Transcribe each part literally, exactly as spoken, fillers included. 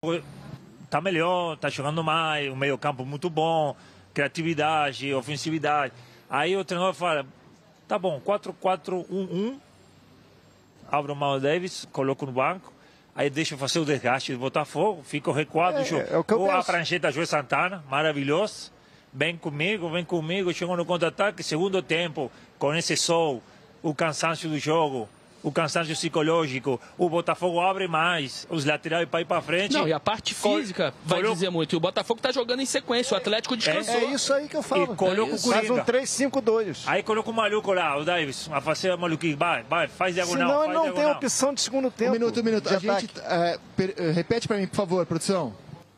tá melhor, tá jogando mais, um meio campo muito bom, criatividade, ofensividade. Aí o treinador fala, tá bom, quatro quatro um um, abre o Miles Davis, coloco no banco, aí deixa eu fazer o desgaste do Botafogo, fico recuado, É, jogo. é o que eu Ou a penso. prancheta João Santana, maravilhoso, vem comigo, vem comigo, chego no contra-ataque, segundo tempo, com esse sol, o cansaço do jogo, o cansaço psicológico, o Botafogo abre mais, os laterais para ir para frente. Não, e a parte física vai colo... dizer muito. E o Botafogo tá jogando em sequência, o Atlético descansou. É, é isso aí que eu falo. E coloca é o Coringa. Faz um três cinco dois. Aí coloca o maluco lá, o Davis, a fazer a maluquice, vai, vai, faz diagonal. Senão faz ele não diagonal. tem opção de segundo tempo. Um minuto, um minuto. de A gente, é, per, é, repete para mim, por favor, produção.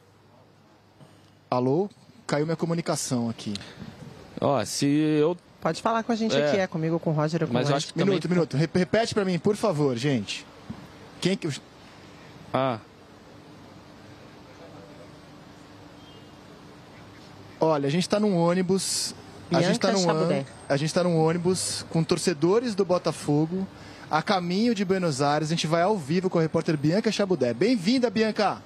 Alô? Caiu minha comunicação aqui. Ó, se eu... Pode falar com a gente É. aqui, é comigo ou com o Roger ou com Mas o eu Ed. acho que Minuto, também... minuto. Re- Repete para mim, por favor, gente. Quem que... Ah, Olha, a gente está num ônibus. A gente está Bianca num, Chabudé. ân- a gente tá num ônibus com torcedores do Botafogo a caminho de Buenos Aires. A gente vai ao vivo com a repórter Bianca Chabudé. Bem-vinda, Bianca!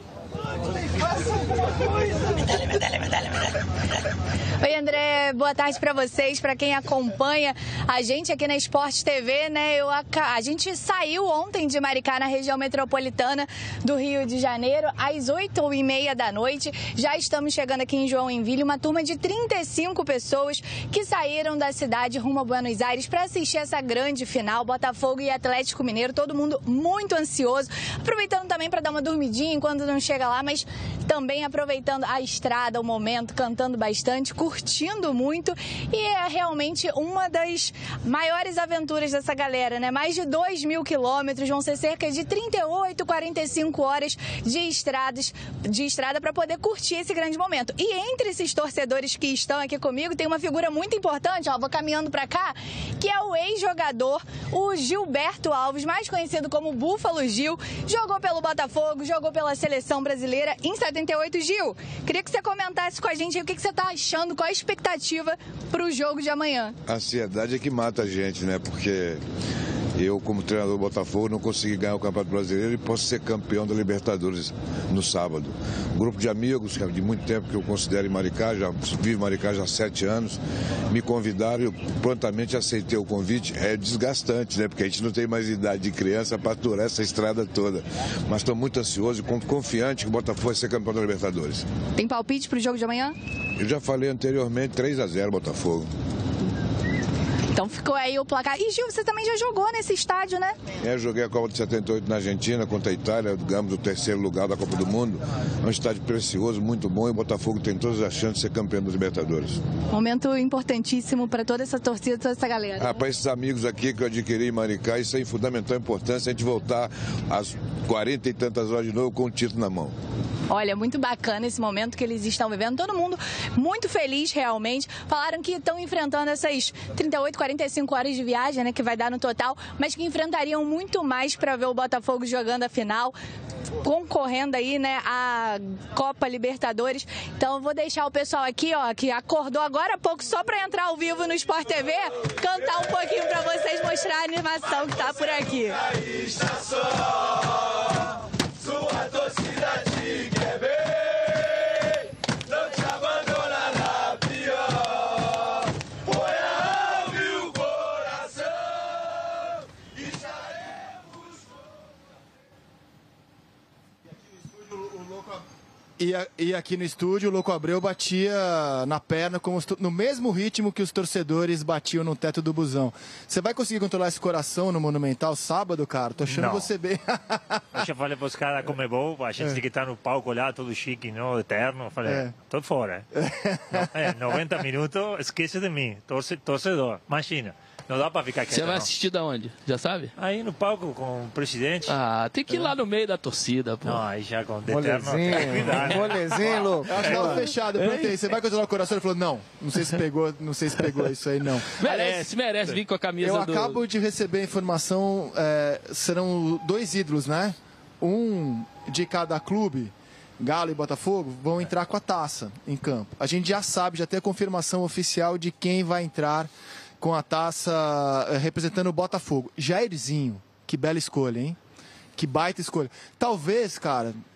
Oi, André, boa tarde para vocês, para quem acompanha a gente aqui na Sport T V, né? Eu, a, a gente saiu ontem de Maricá, na região metropolitana do Rio de Janeiro, às oito e meia da noite. Já estamos chegando aqui em Joinville, uma turma de trinta e cinco pessoas que saíram da cidade rumo a Buenos Aires para assistir essa grande final, Botafogo e Atlético Mineiro. Todo mundo muito ansioso, aproveitando também para dar uma dormidinha enquanto não chega lá, mas também aproveitando a estrada, o momento, cantando bastante, curtindo muito, e é realmente uma das maiores aventuras dessa galera, né? Mais de dois mil quilômetros, vão ser cerca de trinta e oito, quarenta e cinco horas de estradas, de estrada para poder curtir esse grande momento. E entre esses torcedores que estão aqui comigo, tem uma figura muito importante, ó, vou caminhando para cá, que é o ex-jogador, o Gilberto Alves, mais conhecido como Búfalo Gil, jogou pelo Botafogo, jogou pela seleção brasileira em setenta e oito. Gil, queria que você comentasse com a gente aí o que que você está achando, qual a expectativa para o jogo de amanhã. A ansiedade é que mata a gente, né? Porque eu, como treinador do Botafogo, não consegui ganhar o Campeonato Brasileiro e posso ser campeão da Libertadores no sábado. Um grupo de amigos, que é de muito tempo que eu considero em Maricá, já vivo em Maricá já há sete anos, me convidaram e eu prontamente aceitei o convite. É desgastante, né? Porque a gente não tem mais idade de criança para aturar essa estrada toda. Mas estou muito ansioso e confiante que o Botafogo vai ser campeão da Libertadores. Tem palpite para o jogo de amanhã? Eu já falei anteriormente, três a zero Botafogo. Então ficou aí o placar. E Gil, você também já jogou nesse estádio, né? É, eu joguei a Copa de setenta e oito na Argentina contra a Itália, ganhamos o terceiro lugar da Copa do Mundo. É um estádio precioso, muito bom, e o Botafogo tem todas as chances de ser campeão da Libertadores. Momento importantíssimo para toda essa torcida, toda essa galera. Ah, para esses amigos aqui que eu adquiri em Maricá, isso é de fundamental importância, a gente voltar às quarenta e tantas horas de novo com o título na mão. Olha, muito bacana esse momento que eles estão vivendo. Todo mundo muito feliz, realmente. Falaram que estão enfrentando essas trinta e oito, quarenta e cinco horas de viagem, né, que vai dar no total, mas que enfrentariam muito mais para ver o Botafogo jogando a final, concorrendo aí, né, à Copa Libertadores. Então eu vou deixar o pessoal aqui, ó, que acordou agora há pouco só para entrar ao vivo no Sport T V, cantar um pouquinho para vocês, mostrar a animação que tá por aqui. Sua torcida te quer bem, não te abandona na pior. Põe a alma e o coração e estaremos. E, a- e aqui no estúdio, o Louco Abreu batia na perna como os to- no mesmo ritmo que os torcedores batiam no teto do busão. Você vai conseguir controlar esse coração no Monumental sábado, cara? Tô achando Não. você bem. Eu já falei para os caras como é bom, a gente É. tem que estar no palco lá, todo chique, não, eterno. Eu falei, É. tô fora. Não, é, noventa minutos, esquece de mim, torce, torcedor. Imagina, não dá para ficar quieto. você vai não. assistir da onde? Já sabe? Aí no palco com o presidente. Ah, tem que ir lá no meio da torcida, pô. Não, aí já com o eterno, tem que Molezinho, cuidar. né? molezinho, louco. Eu acho que tava fechado. Eu perguntei, você vai controlar o coração? Ele falou, não. Não sei se pegou, não sei se pegou isso aí, não. Merece, merece vir com a camisa Eu do... acabo de receber a informação, é, serão dois ídolos, né? Um de cada clube, Galo e Botafogo, vão entrar com a taça em campo. A gente já sabe, já tem a confirmação oficial de quem vai entrar com a taça é, representando o Botafogo. Jairzinho, que bela escolha, hein? Que baita escolha. Talvez, cara,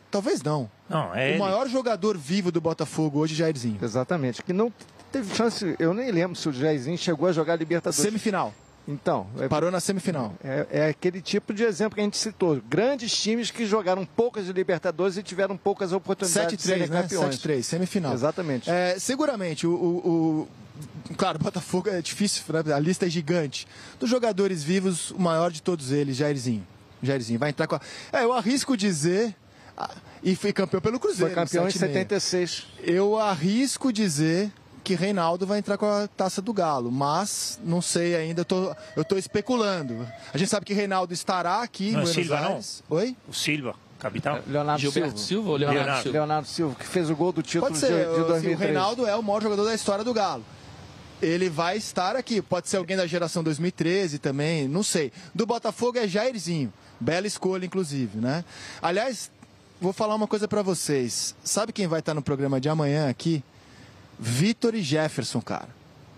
Talvez não. Não, é O ele. maior jogador vivo do Botafogo hoje, Jairzinho. Exatamente. Que não teve chance, eu nem lembro se o Jairzinho chegou a jogar Libertadores. Semifinal. Então, é, Parou na semifinal. é, é aquele tipo de exemplo que a gente citou. Grandes times que jogaram poucas de Libertadores e tiveram poucas oportunidades de sete a três, serem né? campeões. sete a três, semifinal. Exatamente. É, seguramente, o, o, o- Claro, o Botafogo é difícil, né? A lista é gigante. Dos jogadores vivos, o maior de todos eles, Jairzinho. Jairzinho, vai entrar com a... É, eu arrisco dizer... ah, E foi campeão pelo Cruzeiro. Foi campeão em sete e seis. setenta e seis. Eu arrisco dizer que Reinaldo vai entrar com a taça do Galo, mas não sei ainda, eu tô, eu tô especulando. A gente sabe que Reinaldo estará aqui em Não é Buenos Silva, não? Aires. Oi? O Silva, capitão. Leonardo Gilberto Silva. Silva ou Leonardo, Leonardo. Silva? Leonardo Silva, que fez o gol do título Pode de, ser, de assim, dois mil e o três. Reinaldo é o maior jogador da história do Galo. Ele vai estar aqui, pode ser alguém da geração dois mil e treze também, não sei. Do Botafogo é Jairzinho, bela escolha inclusive, né? Aliás, vou falar uma coisa pra vocês. Sabe quem vai estar no programa de amanhã aqui? Vitor e Jefferson, cara.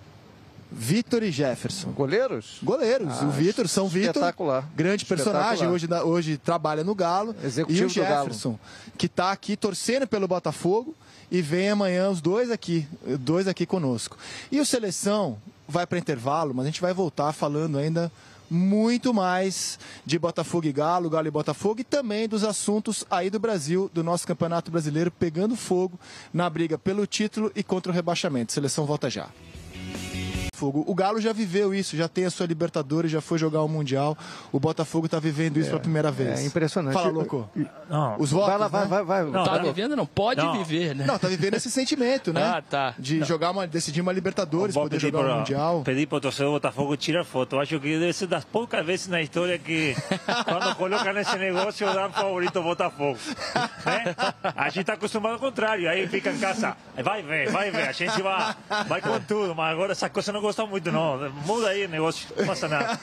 Vitor e Jefferson. Goleiros? Goleiros. Ah, o Vitor, São Vitor, espetacular. grande personagem, Espetacular. hoje, da- hoje trabalha no Galo. Executivo e o do Galo. Jefferson, que está aqui torcendo pelo Botafogo e vem amanhã os dois aqui, dois aqui conosco. E o Seleção vai para intervalo, mas a gente vai voltar falando ainda muito mais de Botafogo e Galo, Galo e Botafogo, e também dos assuntos aí do Brasil, do nosso Campeonato Brasileiro, pegando fogo na briga pelo título e contra o rebaixamento. Seleção volta já. Botafogo. O Galo já viveu isso, já tem a sua Libertadores, já foi jogar o Mundial. O Botafogo está vivendo isso pela primeira vez. É impressionante. Fala, louco. Não, Os votos, Vai lá, vai, né? vai, vai. Não, Tá não. vivendo? Não pode Não. viver, né? Não, tá vivendo esse sentimento, né? Ah, tá. De jogar uma, decidir uma Libertadores, vou poder pedir jogar o para Mundial. pedir para o torcedor do Botafogo tirar foto. Eu acho que deve ser das poucas vezes na história que quando colocam nesse negócio dá favorito ao Botafogo. Né? A gente está acostumado ao contrário. Aí fica em casa, vai ver, vai ver. A gente vai, vai com tudo, mas agora essa coisa não gosta muito, não. Muda aí o negócio, não passa nada.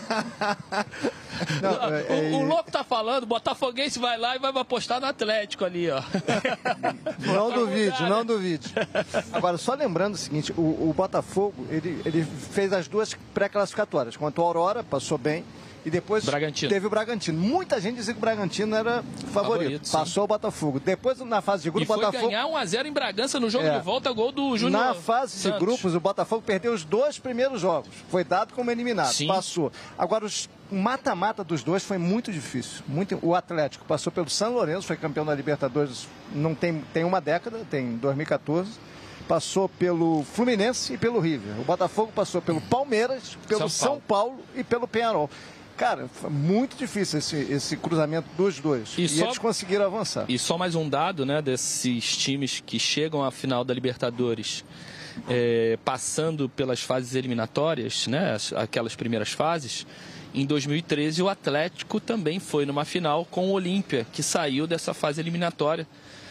Não, é- é- O, o louco tá falando, o Botafoguense vai lá e vai apostar no Atlético ali, ó. Não duvide, não duvide. Agora, só lembrando o seguinte, o, o Botafogo, ele, ele fez as duas pré-classificatórias. Contra o Aurora, passou bem. E depois Bragantino. teve o Bragantino. Muita gente dizia que o Bragantino era favorito. Favorito, sim. Passou o Botafogo. Depois, na fase de E grupo, o foi Botafogo... ganhar um a zero em Bragança no jogo É. de volta, gol do Júnior Na fase de Santos. grupos, o Botafogo perdeu os dois primeiros jogos. Foi dado como eliminado. Sim. Passou. Agora, os- o mata-mata dos dois foi muito difícil. Muito, o Atlético passou pelo São Lourenço, foi campeão da Libertadores não tem, tem uma década, tem dois mil e quatorze. Passou pelo Fluminense e pelo River. O Botafogo passou pelo Palmeiras, pelo São São Paulo, e pelo Peñarol. Cara, foi muito difícil esse, esse cruzamento dos dois. E E, só- eles conseguiram avançar. E só mais um dado, né, desses times que chegam à final da Libertadores, é, passando pelas fases eliminatórias, né, as- aquelas primeiras fases. Em dois mil e treze, o Atlético também foi numa final com o Olímpia, que saiu dessa fase eliminatória,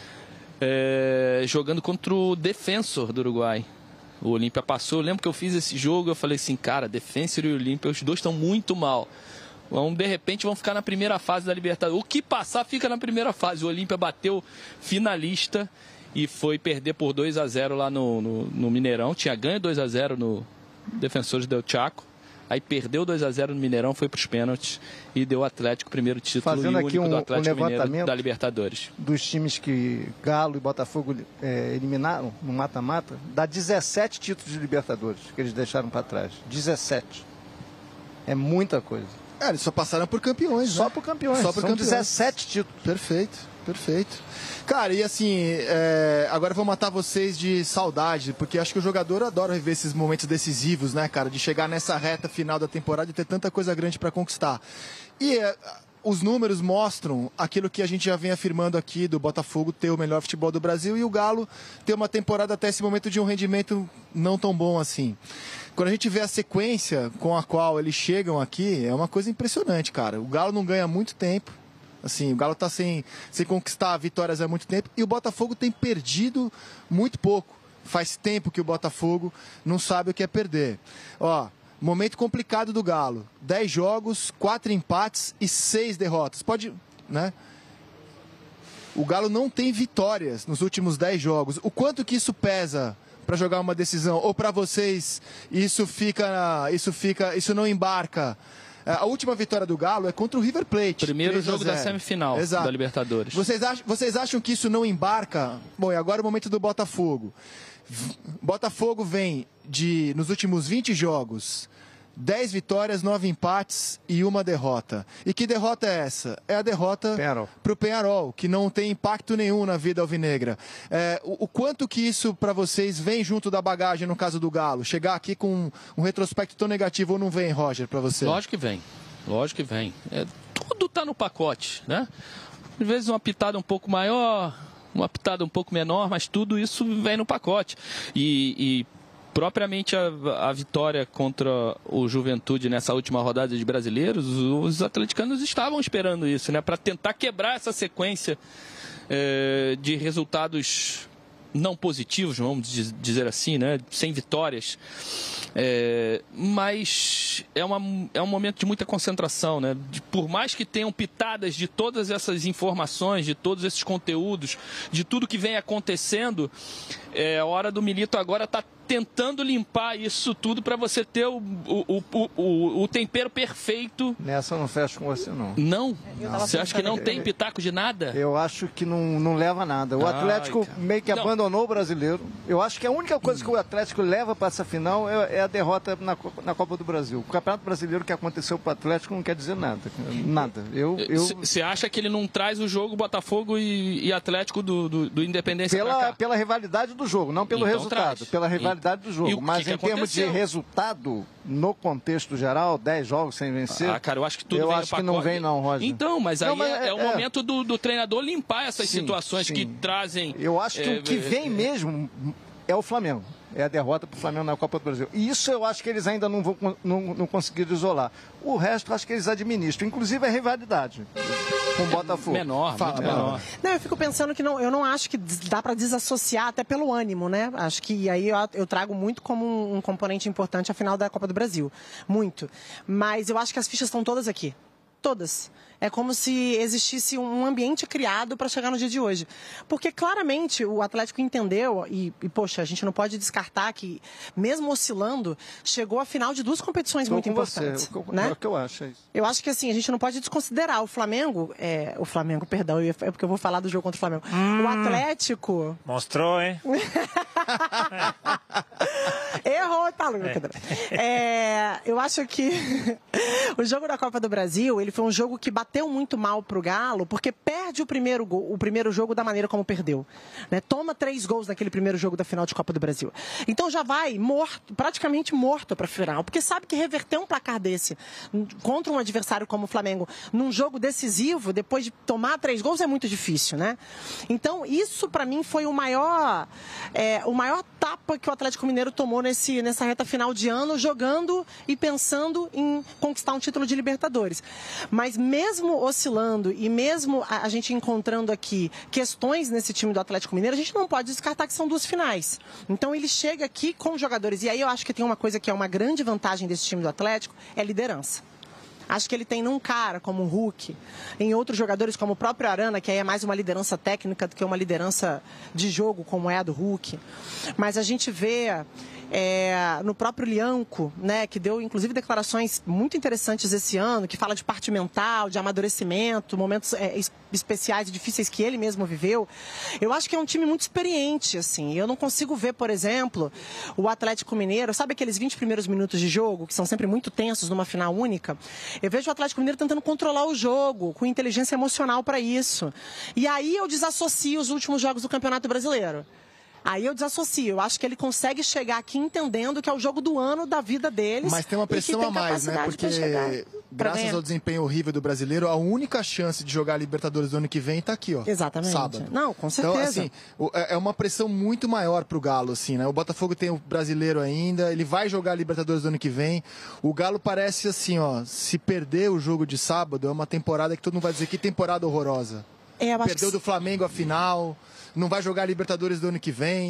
é, jogando contra o Defensor do Uruguai. O Olímpia passou. Eu lembro que eu fiz esse jogo, eu falei assim, cara, Defensor e Olímpia, os dois estão muito mal. Vão, de repente vão ficar na primeira fase da Libertadores. O que passar fica na primeira fase. O Olímpia bateu finalista e foi perder por dois a zero lá no, no, no Mineirão. Tinha ganho dois a zero no Defensores del Chaco. Aí perdeu dois a zero no Mineirão, foi para os pênaltis e deu o Atlético o primeiro título Fazendo e o aqui único um- do um Atlético Mineiro levantamento. da Libertadores. Dos times que Galo e Botafogo é, eliminaram no mata-mata, dá dezessete títulos de Libertadores que eles deixaram para trás. dezessete. É muita coisa. É, eles só passaram por campeões, Só né? por campeões. Só por São campeões. dezessete títulos. Perfeito, perfeito. Cara, e assim, é, agora eu vou matar vocês de saudade, porque acho que o jogador adora viver esses momentos decisivos, né, cara? De chegar nessa reta final da temporada e ter tanta coisa grande para conquistar. E é, os números mostram aquilo que a gente já vem afirmando aqui do Botafogo ter o melhor futebol do Brasil e o Galo ter uma temporada até esse momento de um rendimento não tão bom assim. Quando a gente vê a sequência com a qual eles chegam aqui, é uma coisa impressionante, cara. O Galo não ganha há muito tempo. Assim, o Galo está sem, sem conquistar vitórias há muito tempo e o Botafogo tem perdido muito pouco. Faz tempo que o Botafogo não sabe o que é perder. Ó, momento complicado do Galo. dez jogos, quatro empates e seis derrotas. Pode, né? O Galo não tem vitórias nos últimos dez jogos. O quanto que isso pesa para jogar uma decisão? Ou para vocês isso fica, isso fica, isso não embarca A última vitória do Galo é contra o River Plate. Primeiro jogo da semifinal Exato. da Libertadores. Vocês acham, vocês acham que isso não embarca? Bom, e agora é o momento do Botafogo. Botafogo vem de, nos últimos vinte jogos, dez vitórias, nove empates e uma derrota. E que derrota é essa? É a derrota para o Peñarol, que não tem impacto nenhum na vida alvinegra. É, o, o quanto que isso para vocês vem junto da bagagem no caso do Galo? Chegar aqui com um retrospecto tão negativo ou não vem, Roger, para você? Lógico que vem, lógico que vem. É, tudo está no pacote, né? Às vezes uma pitada um pouco maior, uma pitada um pouco menor, mas tudo isso vem no pacote. E, e propriamente a, a vitória contra o Juventude nessa última rodada de brasileiros, os atleticanos estavam esperando isso, né? Para tentar quebrar essa sequência é, de resultados não positivos, vamos dizer assim, né? Sem vitórias. É, mas é, uma, é um momento de muita concentração, né? De, por mais que tenham pitadas de todas essas informações, de todos esses conteúdos, de tudo que vem acontecendo, é, a hora do Milito agora está tentando limpar isso tudo para você ter o, o, o, o, o tempero perfeito. Nessa eu não fecho com você, não. Não? não. Você acha que não tem pitaco de nada? Eu acho que não, não leva nada. O Atlético Ai, meio que não. abandonou o brasileiro. Eu acho que a única coisa que o Atlético leva para essa final é, é a derrota na, na Copa do Brasil. O Campeonato Brasileiro que aconteceu para o Atlético não quer dizer nada. Nada. Você eu... acha que ele não traz o jogo Botafogo e, e Atlético do, do, do Independência pela, pra cá? Pela rivalidade do jogo, não pelo então resultado. Traz. Pela rivalidade do jogo. E Mas que em que termos de resultado, no contexto geral, dez jogos sem vencer. Ah, cara, eu acho que tudo eu vem acho que não vem, não, Roger. Então, mas aí não, mas é, é o é... momento do, do treinador limpar essas sim, situações sim. que trazem. Eu acho que é, o que vem é, mesmo é o Flamengo. É a derrota para o Flamengo na Copa do Brasil. E isso eu acho que eles ainda não vão não, não conseguiram isolar. O resto, acho que eles administram. Inclusive a rivalidade com o Botafogo. Menor, Fala, muito menor. Não, eu fico pensando que não, eu não acho que dá para desassociar até pelo ânimo, né? Acho que aí eu, eu trago muito como um componente importante a final da Copa do Brasil. Muito. Mas eu acho que as fichas estão todas aqui. Todas. É como se existisse um ambiente criado para chegar no dia de hoje. Porque claramente o Atlético entendeu, e, e poxa, a gente não pode descartar que, mesmo oscilando, chegou à final de duas competições Estou muito importantes. Você. O, né? É o que eu acho. É isso. Eu acho que assim, a gente não pode desconsiderar o Flamengo, é, o Flamengo, perdão, é porque eu vou falar do jogo contra o Flamengo. Hum, o Atlético... Mostrou, hein? Errou, tá louco. É. É, eu acho que o jogo da Copa do Brasil, ele foi um jogo que bateu muito mal pro Galo, porque perde o primeiro, gol, o primeiro jogo da maneira como perdeu. Né? Toma três gols naquele primeiro jogo da final de Copa do Brasil. Então já vai morto, praticamente morto pra final, porque sabe que reverter um placar desse contra um adversário como o Flamengo, num jogo decisivo, depois de tomar três gols, é muito difícil, né? Então isso pra mim foi o maior, é, o maior tapa que o Atlético Mineiro tomou nesse, nessa reta final de ano, jogando e pensando em conquistar um título de Libertadores. Mas mesmo oscilando e mesmo a, a gente encontrando aqui questões nesse time do Atlético Mineiro, a gente não pode descartar que são duas finais. Então ele chega aqui com jogadores, e aí eu acho que tem uma coisa que é uma grande vantagem desse time do Atlético, é a liderança. Acho que ele tem num cara como o Hulk, em outros jogadores como o próprio Arana, que aí é mais uma liderança técnica do que uma liderança de jogo, como é a do Hulk. Mas a gente vê é, no próprio Lianco, né, que deu inclusive declarações muito interessantes esse ano, que fala de parte mental, de amadurecimento, momentos é, especiais e difíceis que ele mesmo viveu. Eu acho que é um time muito experiente, assim. Eu não consigo ver, por exemplo, o Atlético Mineiro, sabe aqueles vinte primeiros minutos de jogo, que são sempre muito tensos numa final única? Eu vejo o Atlético Mineiro tentando controlar o jogo, com inteligência emocional para isso. E aí eu desassocio os últimos jogos do Campeonato Brasileiro. Aí eu desassocio. Eu acho que ele consegue chegar aqui entendendo que é o jogo do ano da vida deles. Mas tem uma pressão a mais, né? Porque graças ao desempenho horrível do brasileiro, a única chance de jogar a Libertadores do ano que vem tá aqui, ó. Exatamente. Sábado. Não, com certeza. Então, assim, é uma pressão muito maior pro Galo, assim, né? O Botafogo tem o brasileiro ainda, ele vai jogar a Libertadores do ano que vem. O Galo parece assim, ó, se perder o jogo de sábado, é uma temporada que todo mundo vai dizer que temporada horrorosa. É, Perdeu que... do Flamengo a final, não vai jogar a Libertadores do ano que vem.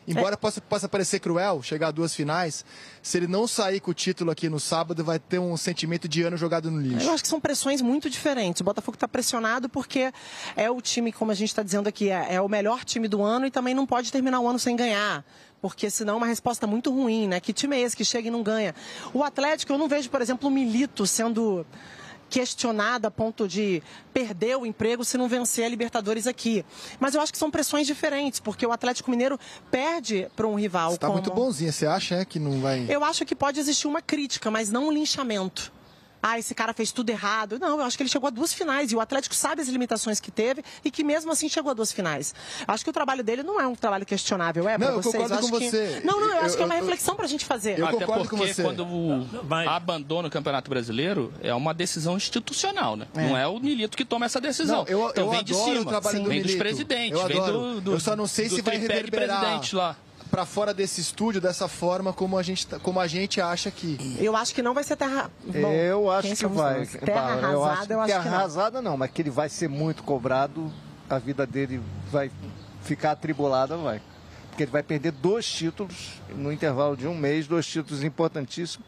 Embora é. possa, possa parecer cruel chegar a duas finais, se ele não sair com o título aqui no sábado, vai ter um sentimento de ano jogado no lixo. Eu acho que são pressões muito diferentes. O Botafogo está pressionado porque é o time, como a gente está dizendo aqui, é, é o melhor time do ano e também não pode terminar o ano sem ganhar. Porque senão é uma resposta muito ruim, né? Que time é esse que chega e não ganha? O Atlético, eu não vejo, por exemplo, o Milito sendo questionado a ponto de perder o emprego se não vencer a Libertadores aqui. Mas eu acho que são pressões diferentes, porque o Atlético Mineiro perde para um rival. Você está como... muito bonzinha, você acha é, que não vai... Eu acho que pode existir uma crítica, mas não um linchamento. Ah, esse cara fez tudo errado. Não, eu acho que ele chegou a duas finais e o Atlético sabe as limitações que teve e que mesmo assim chegou a duas finais. Acho que o trabalho dele não é um trabalho questionável, é para vocês? Não, eu concordo com que... você. Não, não, eu, eu acho eu, que é uma eu, reflexão para a gente fazer. Eu Até concordo porque com você. quando o Mas... abandona o Campeonato Brasileiro, é uma decisão institucional, né? É. Não é o Milito que toma essa decisão. Não, eu, então eu vem de adoro cima, o trabalho Sim. do vem Milito. dos presidentes, eu vem adoro. do, do Eu só não sei do se vai tripé de reverberar presidente lá. para fora desse estúdio dessa forma como a gente, como a gente acha que. Eu acho que não vai ser terra... Bom, eu acho quem que somos vai. nós? Terra Bah, eu acho arrasada, eu acho que que não. arrasada não, mas que ele vai ser muito cobrado, a vida dele vai ficar atribulada, vai. Porque ele vai perder dois títulos no intervalo de um mês, dois títulos importantíssimos.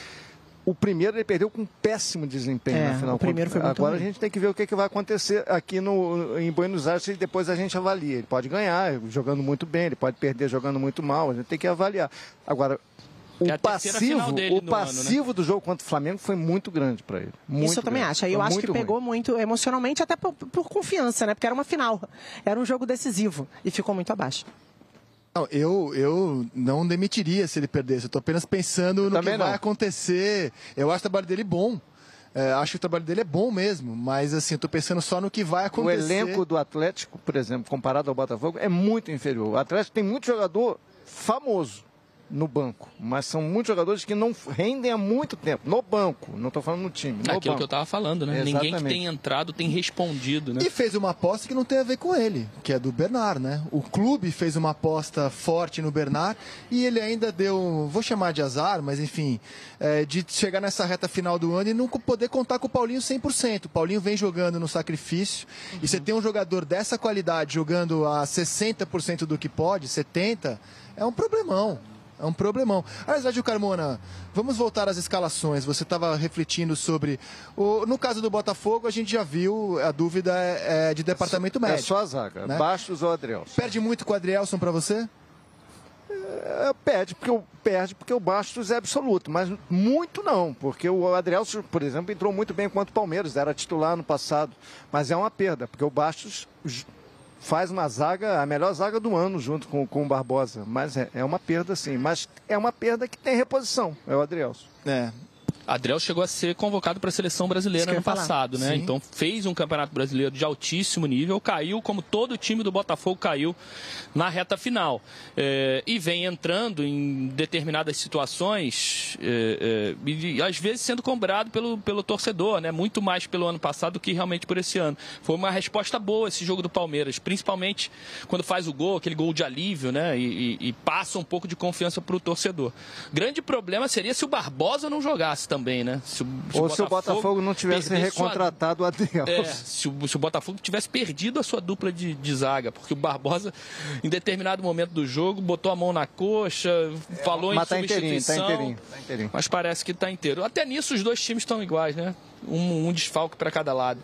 O primeiro ele perdeu com um péssimo desempenho É, na final. o primeiro foi muito Agora ruim. a gente tem que ver o que, que vai acontecer aqui no, em Buenos Aires e depois a gente avalia. Ele pode ganhar jogando muito bem, ele pode perder jogando muito mal, a gente tem que avaliar. Agora, o É a terceira passivo, final dele o no passivo ano, né? do jogo contra o Flamengo foi muito grande para ele. Muito Isso eu também grande. acho. Aí eu Foi acho que muito pegou ruim. muito emocionalmente, até por, por confiança, né? Porque era uma final. Era um jogo decisivo e ficou muito abaixo. Não, eu, eu não demitiria se ele perdesse. Eu estou apenas pensando no Também que não. vai acontecer. Eu acho o trabalho dele bom. É, acho que o trabalho dele é bom mesmo. Mas assim, eu estou pensando só no que vai O acontecer. elenco do Atlético, por exemplo, comparado ao Botafogo, é muito inferior. O Atlético tem muito jogador famoso no banco, mas são muitos jogadores que não rendem há muito tempo, no banco, não estou falando no time, no Aquilo banco. que eu estava falando, né? Ninguém que Exatamente. tem entrado tem respondido, né? E fez uma aposta que não tem a ver com ele, que é do Bernard, né? O clube fez uma aposta forte no Bernard e ele ainda deu, vou chamar de azar, mas enfim, é, de chegar nessa reta final do ano e não poder contar com o Paulinho cem por cento. O Paulinho vem jogando no sacrifício Uhum. e você tem um jogador dessa qualidade jogando a sessenta por cento do que pode, setenta por cento, é um problemão. É um problemão. Aliás, Adil Carmona, vamos voltar às escalações. Você estava refletindo sobre... O, no caso do Botafogo, a gente já viu, a dúvida é, é de departamento É médico. só a zaga, né? Bastos ou Adrielson. Perde muito com o Adrielson para você? É, perde, porque o, perde porque o Bastos é absoluto, mas muito não, porque o Adrielson, por exemplo, entrou muito bem contra o Palmeiras, era titular no passado, mas é uma perda, porque o Bastos faz uma zaga, a melhor zaga do ano junto com, com o Barbosa, mas é, é uma perda sim, mas é uma perda que tem reposição, é o Adrielson. É. Adriel chegou a ser convocado para a seleção brasileira Isso que eu ano ia falar. passado, né? Sim. Então fez um campeonato brasileiro de altíssimo nível, caiu como todo o time do Botafogo caiu na reta final. É, e vem entrando em determinadas situações é, é, e às vezes sendo cobrado pelo, pelo torcedor, né? Muito mais pelo ano passado do que realmente por esse ano. Foi uma resposta boa esse jogo do Palmeiras, principalmente quando faz o gol, aquele gol de alívio, né? E, e, e passa um pouco de confiança para o torcedor. Grande problema seria se o Barbosa não jogasse também, né? Se o, se Ou o se o Botafogo não tivesse perdesse sua- recontratado o Adrielson. É, se o, se o Botafogo tivesse perdido a sua dupla de, de zaga, porque o Barbosa, em determinado momento do jogo, botou a mão na coxa, falou Mas em tá inteirinho, tá substituição, inteirinho, tá inteirinho. mas parece que está inteiro. Até nisso os dois times estão iguais, né? Um, um desfalque para cada lado.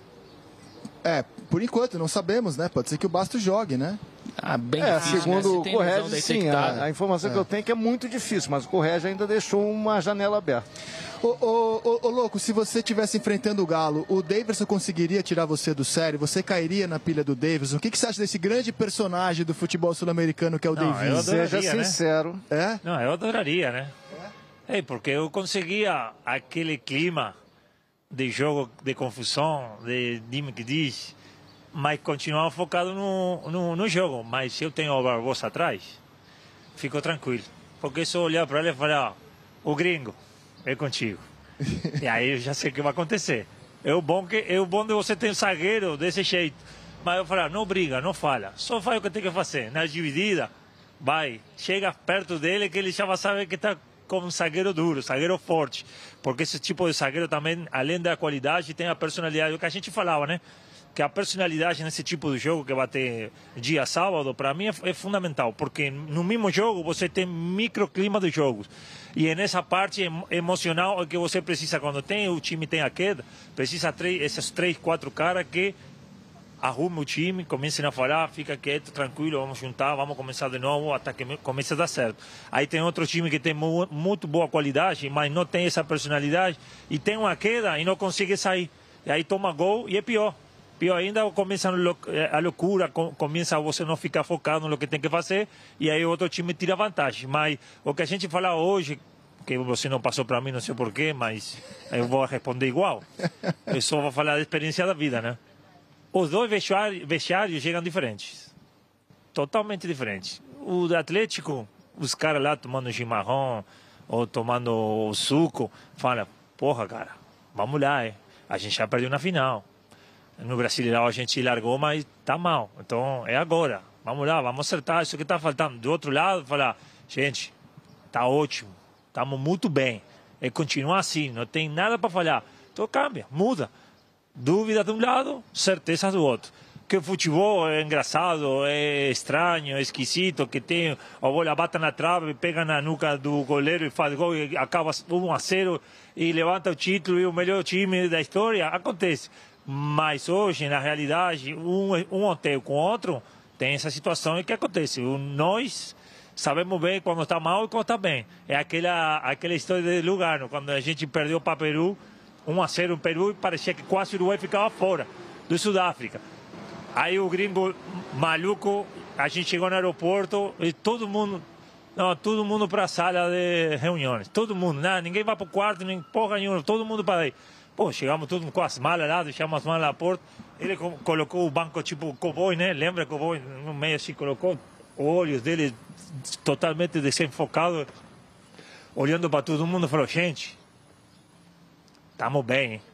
É, por enquanto, não sabemos, né? Pode ser que o Bastos jogue, né? Ah, bem É, difícil, segundo né? Se o tem lesão Correge, sim, detectada. a, a informação que eu tenho é que é muito difícil, mas o Correge ainda deixou uma janela aberta. Ô, ô, ô, ô, louco, se você estivesse enfrentando o Galo, o Davidson conseguiria tirar você do sério? Você cairia na pilha do Davidson? O que, que você acha desse grande personagem do futebol sul-americano que é o Não, Davidson? eu Seja adoraria, né? sincero. É? Não, eu adoraria, né? É, porque eu conseguia aquele clima de jogo de confusão, de time que diz, mas continuava focado no, no, no jogo. Mas se eu tenho o Barbosa atrás, fico tranquilo. Porque se eu olhar para ele e falar, ó, o gringo é contigo. E aí eu já sei o que vai acontecer. É o bom, que, é o bom de você ter um zagueiro desse jeito. Mas eu falar, não briga, não falha. Só faz o que tem que fazer. Na dividida, vai, chega perto dele que ele já vai saber que está como um zagueiro duro, zagueiro forte. Porque esse tipo de zagueiro também, além da qualidade, tem a personalidade. O que a gente falava, né? que a personalidade nesse tipo de jogo que vai ter dia sábado, para mim é, é fundamental, porque no mesmo jogo você tem microclima dos jogos. E é nessa parte emocional que você precisa, quando tem, o time tem a queda, precisa três, esses três, quatro caras que arrumem o time, comecem a falar, fica quieto, tranquilo, vamos juntar, vamos começar de novo até que comece a dar certo. Aí tem outro time que tem mu muito boa qualidade, mas não tem essa personalidade, e tem uma queda e não consegue sair. E aí toma gol e é pior. Pior ainda, começa a loucura, começa você não ficar focado no que tem que fazer, e aí o outro time tira vantagem. Mas o que a gente fala hoje, que você não passou para mim, não sei porquê, mas eu vou responder igual. Eu só vou falar da experiência da vida, né? Os dois vestiários chegam diferentes. Totalmente diferentes. O do Atlético, os caras lá tomando chimarrão ou tomando suco, falam, porra, cara, vamos lá, hein? A gente já perdeu na final. No Brasileirão a gente largou, mas tá mal. Então é agora. Vamos lá, vamos acertar isso que tá faltando. Do outro lado, falar, gente, tá ótimo. Estamos muito bem. É continuar assim, não tem nada para falhar. Então cambia, muda. Dúvida de um lado, certeza do outro. Que o futebol é engraçado, é estranho, é esquisito, que tem a bola bate na trave, pega na nuca do goleiro e faz gol e acaba um a zero e levanta o título e o melhor time da história. Acontece. Mas hoje, na realidade, um, um hotel com outro, tem essa situação que acontece. Nós sabemos bem quando está mal e quando está bem. É aquela, aquela história de Lugano, quando a gente perdeu para Peru, um a zero no Peru, e parecia que quase o Uruguai ficava fora do Sudáfrica. Aí o gringo maluco, a gente chegou no aeroporto e todo mundo, não, todo mundo para a sala de reuniões. Todo mundo, não, ninguém vai para o quarto, nem porra nenhuma, todo mundo para aí. Pô, chegamos todos com as malas lá, deixamos as malas na porta. Ele colocou o banco tipo cowboy, né? Lembra cowboy? No meio assim, colocou os olhos dele totalmente desenfocados, olhando para todo mundo e falou, gente, estamos bem, hein?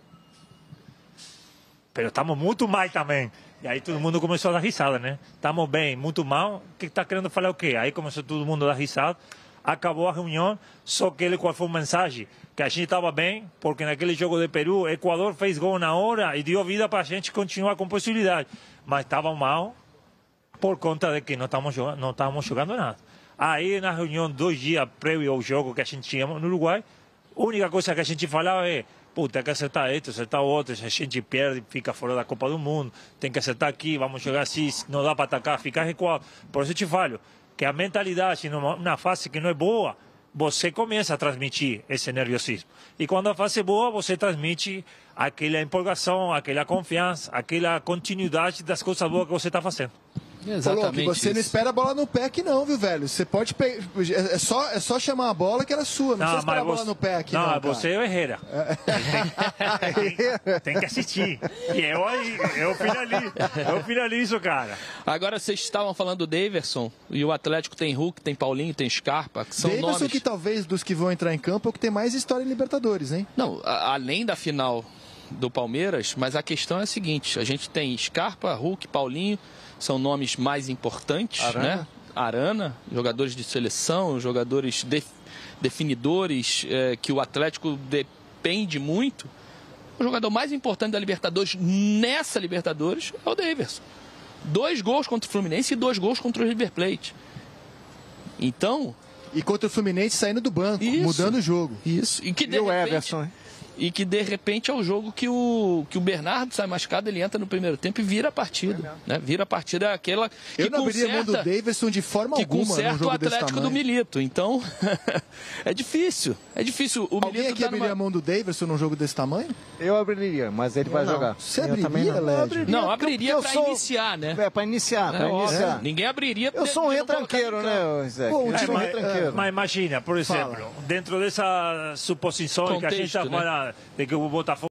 Mas estamos muito mal também. E aí todo mundo começou a dar risada, né? Estamos bem, muito mal, o que está querendo falar o quê? Aí começou todo mundo a dar risada. Acabou a reunião, só que ele, qual foi a mensagem? Que a gente estava bem, porque naquele jogo de Peru, o Equador fez gol na hora e deu vida para a gente continuar com possibilidade. Mas estava mal por conta de que não estávamos jogando, não estávamos jogando nada. Aí na reunião, dois dias prévio ao jogo que a gente tinha no Uruguai, a única coisa que a gente falava é, puta, tem que acertar isso, acertar outro, se a gente perde, fica fora da Copa do Mundo, tem que acertar aqui, vamos jogar assim, não dá para atacar, ficar recuado. Por isso eu te falo, que a mentalidade, numa fase que não é boa, você começa a transmitir esse nerviosismo. E quando a fase é boa, você transmite aquela empolgação, aquela confiança, aquela continuidade das coisas boas que você está fazendo. Exatamente. Falou que você isso. Não espera a bola no pé aqui não, viu, velho? Você pode pegar... É só, é só chamar a bola que era sua, não, não precisa esperar a bola você... no pé aqui não, não você é o Herrera. É. Tem, tem, tem que assistir. E eu aí, eu finalizo, eu finalizo, cara. Agora, vocês estavam falando do Daverson, e o Atlético tem Hulk, tem Paulinho, tem Scarpa, que são Daverson nomes... que talvez dos que vão entrar em campo é o que tem mais história em Libertadores, hein? Não, a, além da final do Palmeiras, mas a questão é a seguinte, a gente tem Scarpa, Hulk, Paulinho, são nomes mais importantes, Arana. né? Arana, jogadores de seleção, jogadores def, definidores, é, que o Atlético depende muito. O jogador mais importante da Libertadores, nessa Libertadores, é o Daverson. Dois gols contra o Fluminense e dois gols contra o River Plate. Então... E contra o Fluminense saindo do banco, isso, mudando o jogo. Isso. E, que de e o repente, Everson, hein? E que de repente é o jogo que o, que o Bernardo sai machucado, ele entra no primeiro tempo e vira a partida. É né? Vira a partida aquela que Eu não abriria mão do Daverson de forma que alguma conserta num jogo o Atlético do Milito. Então, é difícil. É difícil. O Alguém Milito aqui tá abriria numa... a mão do Daverson num jogo desse tamanho? Eu abriria, mas ele eu vai não. jogar. Você eu abriria, também não. Lédio? Abriria, não, abriria para sou... iniciar, né? É, para iniciar, é, para iniciar. É. Ninguém abriria. Eu sou um retranqueiro, né, Zé? Pô, é, mas, é, mas imagina, por exemplo, Fala. dentro dessa suposição Contexto, que a gente está falando, né? de que o Botafogo